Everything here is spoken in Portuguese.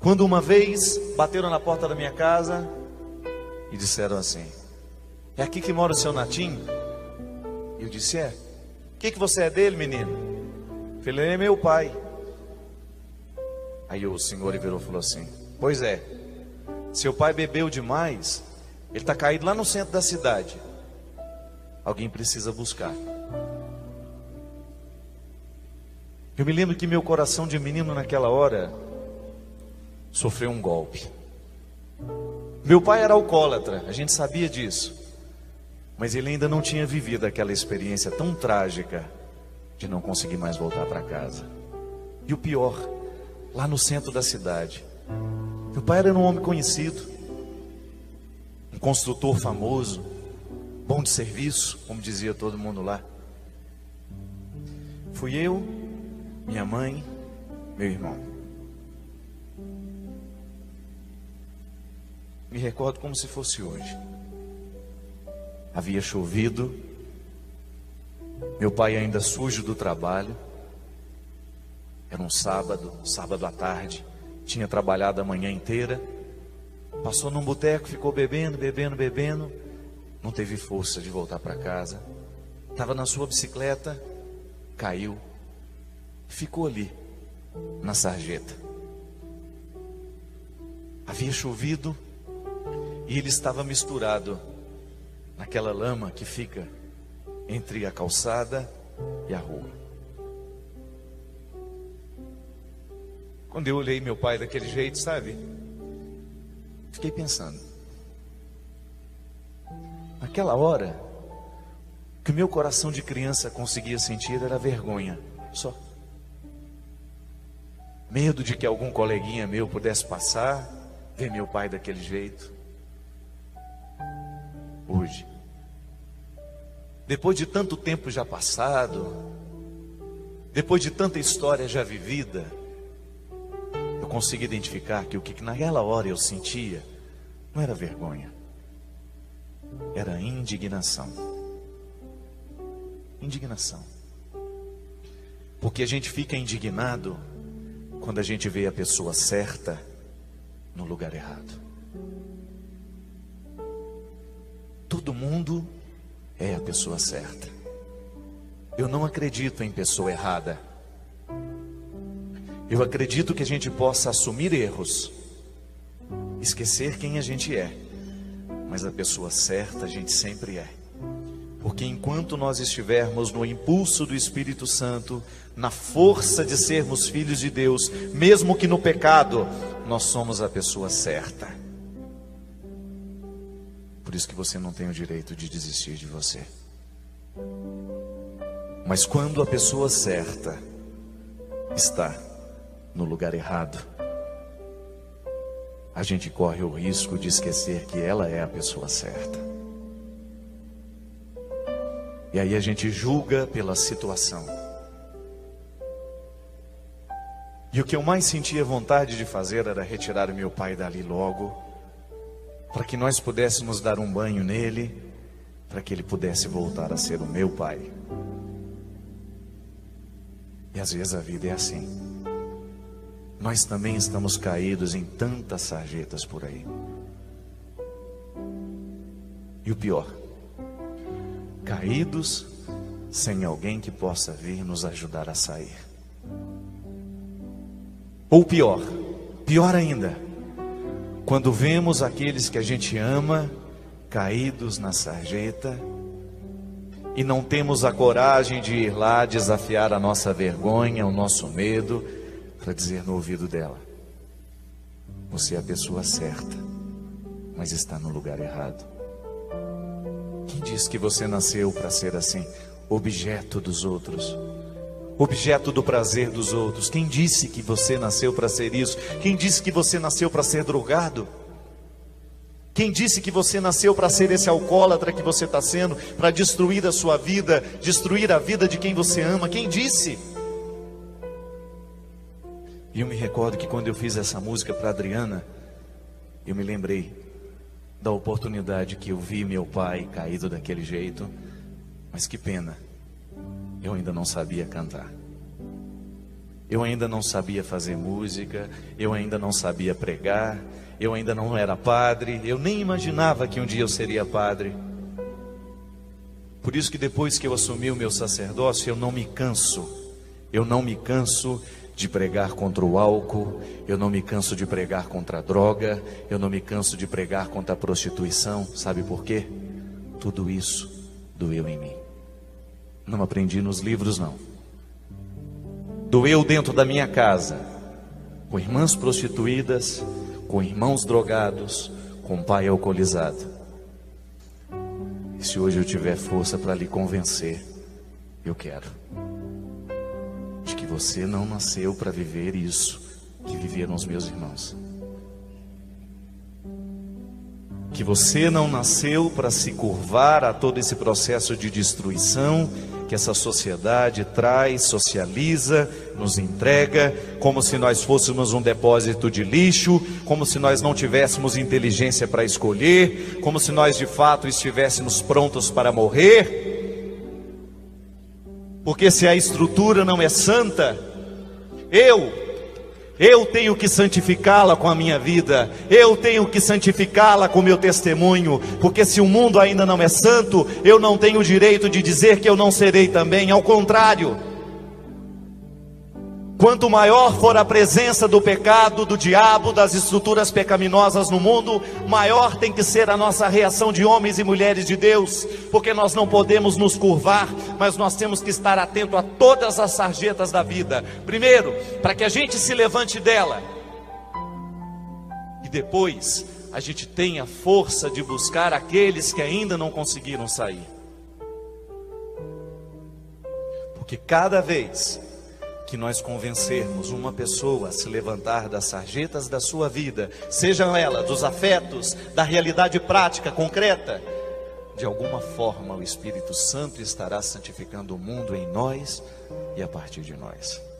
Quando uma vez bateram na porta da minha casa e disseram assim: é aqui que mora o seu Natinho? E eu disse: é. O que você é dele, menino? Eu falei: é meu pai. Aí o senhor virou e falou assim: pois é, seu pai bebeu demais, ele está caído lá no centro da cidade, alguém precisa buscar. Eu me lembro que meu coração de menino naquela hora sofreu um golpe. Meu pai era alcoólatra, a gente sabia disso, mas ele ainda não tinha vivido aquela experiência tão trágica de não conseguir mais voltar para casa. E o pior, lá no centro da cidade, meu pai era um homem conhecido, um construtor famoso, bom de serviço, como dizia todo mundo lá. Fui eu, minha mãe, meu irmão. Me recordo como se fosse hoje. Havia chovido, meu pai ainda sujo do trabalho. Era um sábado à tarde. Tinha trabalhado a manhã inteira. Passou num boteco, ficou bebendo. Não teve força de voltar para casa. Estava na sua bicicleta, caiu. Ficou ali, na sarjeta. Havia chovido e ele estava misturado naquela lama que fica entre a calçada e a rua. Quando eu olhei meu pai daquele jeito, sabe? Fiquei pensando. Naquela hora, o que o meu coração de criança conseguia sentir era vergonha, só. Medo de que algum coleguinha meu pudesse passar, ver meu pai daquele jeito. Hoje, depois de tanto tempo já passado, depois de tanta história já vivida, eu consigo identificar que o que naquela hora eu sentia não era vergonha, era indignação. Indignação. Porque a gente fica indignado quando a gente vê a pessoa certa no lugar errado. Todo mundo é a pessoa certa. Eu não acredito em pessoa errada. Eu acredito que a gente possa assumir erros, esquecer quem a gente é, mas a pessoa certa a gente sempre é. Porque enquanto nós estivermos no impulso do Espírito Santo, na força de sermos filhos de Deus, mesmo que no pecado, nós somos a pessoa certa. Por isso que você não tem o direito de desistir de você. Mas quando a pessoa certa está no lugar errado, a gente corre o risco de esquecer que ela é a pessoa certa. E aí a gente julga pela situação. E o que eu mais sentia vontade de fazer era retirar o meu pai dali logo, para que nós pudéssemos dar um banho nele, para que ele pudesse voltar a ser o meu pai. E às vezes a vida é assim. Nós também estamos caídos em tantas sarjetas por aí. E o pior, caídos sem alguém que possa vir nos ajudar a sair. Ou pior ainda, quando vemos aqueles que a gente ama caídos na sarjeta e não temos a coragem de ir lá desafiar a nossa vergonha, o nosso medo, para dizer no ouvido dela: você é a pessoa certa, mas está no lugar errado. Quem diz que você nasceu para ser assim, objeto dos outros, objeto do prazer dos outros? Quem disse que você nasceu para ser isso? Quem disse que você nasceu para ser drogado? Quem disse que você nasceu para ser esse alcoólatra que você está sendo, para destruir a sua vida, destruir a vida de quem você ama? Quem disse? E eu me recordo que quando eu fiz essa música para Adriana, eu me lembrei da oportunidade que eu vi meu pai caído daquele jeito, mas que pena, eu ainda não sabia cantar. Eu ainda não sabia fazer música, eu ainda não sabia pregar, eu ainda não era padre, eu nem imaginava que um dia eu seria padre. Por isso que depois que eu assumi o meu sacerdócio, eu não me canso de pregar contra o álcool, eu não me canso de pregar contra a droga, eu não me canso de pregar contra a prostituição. Sabe por quê? Tudo isso doeu em mim. Não aprendi nos livros, não. Doeu dentro da minha casa, com irmãs prostituídas, com irmãos drogados, com pai alcoolizado. E se hoje eu tiver força para lhe convencer, eu quero, de que você não nasceu para viver isso que viveram os meus irmãos. Que você não nasceu para se curvar a todo esse processo de destruição que essa sociedade traz, socializa, nos entrega, como se nós fôssemos um depósito de lixo, como se nós não tivéssemos inteligência para escolher, como se nós de fato estivéssemos prontos para morrer. Porque se a estrutura não é santa, eu tenho que santificá-la com a minha vida, eu tenho que santificá-la com o meu testemunho, porque se o mundo ainda não é santo, eu não tenho o direito de dizer que eu não serei também. Ao contrário, quanto maior for a presença do pecado, do diabo, das estruturas pecaminosas no mundo, maior tem que ser a nossa reação de homens e mulheres de Deus, porque nós não podemos nos curvar, mas nós temos que estar atento a todas as sarjetas da vida. Primeiro, para que a gente se levante dela, e depois a gente tenha força de buscar aqueles que ainda não conseguiram sair. Porque cada vez que nós convencermos uma pessoa a se levantar das sarjetas da sua vida, sejam elas dos afetos, da realidade prática, concreta, de alguma forma o Espírito Santo estará santificando o mundo em nós e a partir de nós.